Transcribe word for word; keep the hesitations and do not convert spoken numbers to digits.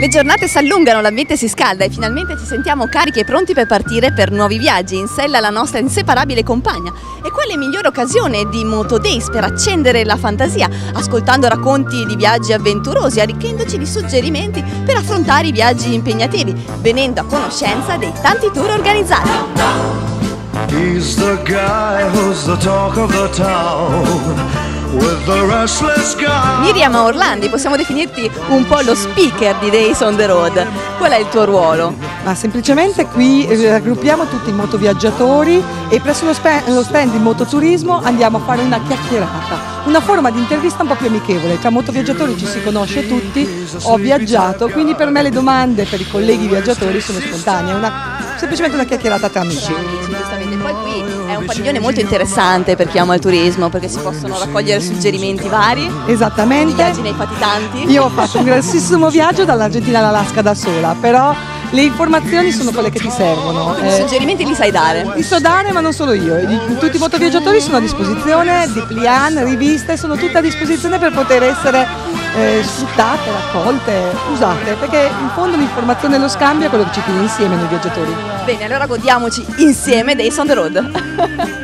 Le giornate si allungano, l'ambiente si scalda e finalmente ci sentiamo carichi e pronti per partire per nuovi viaggi in sella alla nostra inseparabile compagna. E quale migliore occasione di Moto Days per accendere la fantasia, ascoltando racconti di viaggi avventurosi, arricchendoci di suggerimenti per affrontare i viaggi impegnativi, venendo a conoscenza dei tanti tour organizzati. He's the guy who's the talk of the town. Miriam Orlandi, possiamo definirti un po' lo speaker di Days on the Road. Qual è il tuo ruolo? Ma semplicemente qui raggruppiamo tutti i motoviaggiatori e presso lo, lo stand di mototurismo andiamo a fare una chiacchierata, una forma di intervista un po' più amichevole. Tra motoviaggiatori ci si conosce tutti, ho viaggiato, quindi per me le domande per i colleghi viaggiatori sono spontanee, una, semplicemente una chiacchierata tra amici. Giustamente, poi qui è un padiglione molto interessante per chi ama il turismo, perché si possono raccogliere suggerimenti vari. Esattamente. I viaggi ne hai fatti tanti. Io ho fatto un grossissimo viaggio dall'Argentina all'Alaska da sola, però le informazioni sono quelle che ti servono. I suggerimenti li sai dare? Li so dare, ma non solo io. Tutti i motoviaggiatori sono a disposizione, Dépliant, riviste, sono tutte a disposizione per poter essere eh, sfruttate, raccolte, usate, perché in fondo l'informazione e lo scambio è quello che ci tiene insieme noi viaggiatori. Bene, allora godiamoci insieme Days on the Road.